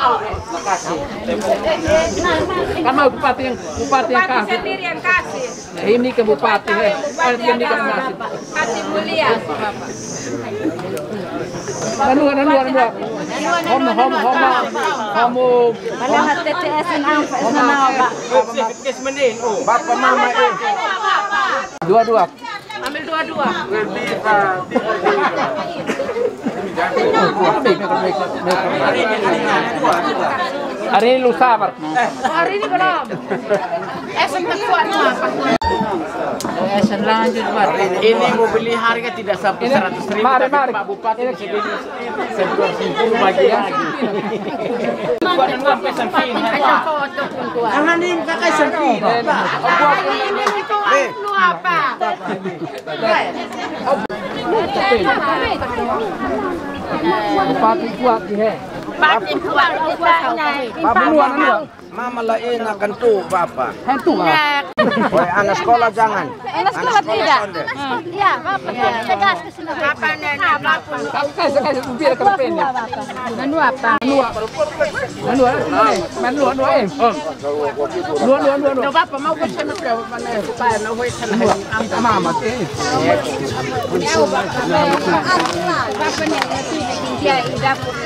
Kan mau bupati yang kasih. Sendiri yang kasih. Nah, ini ke bupati, ini ke kasih. Kasih mulia. Anu. Kamu. Kalau TTS ang Pak. Bapak mama Dua-dua. Ambil dua-dua. Hari ini lusa, Pak. Hari ini belum. Sampai kuat apa? Lanjut, Pak. ini mau beli harga tidak sampai 100.000. Mari. Pak Bupati ini segini 120 bagi lagi. Buat dua pesan film. Ada foto pun kuat. Jangan ini pakai selfie. Ini lu apa? Bupati kuat dia. Bupati kuat. Mama lain akan tuh Bapak. Hantu ah. Woi anak sekolah jangan. Anak sekolah tidak. Iya, Bapak. Tegas ke sini. Apa nenek? Kasih biar ke pen ya. Anu apa? Dua. Bapak mau ke sana mana? Supaya mau ke sana. Mama. Bapak ni dia dapur.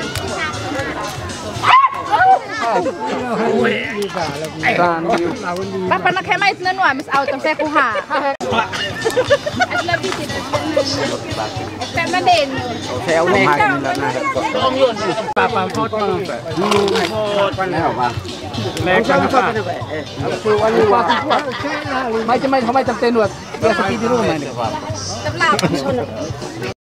Bapak nak hemat itu nua, mis auto saya kuha. Lebih tidak. Saya den. Saya udah Papa foto. Macam-macam tempat dua. Resipi di rumah ini. Terlalu.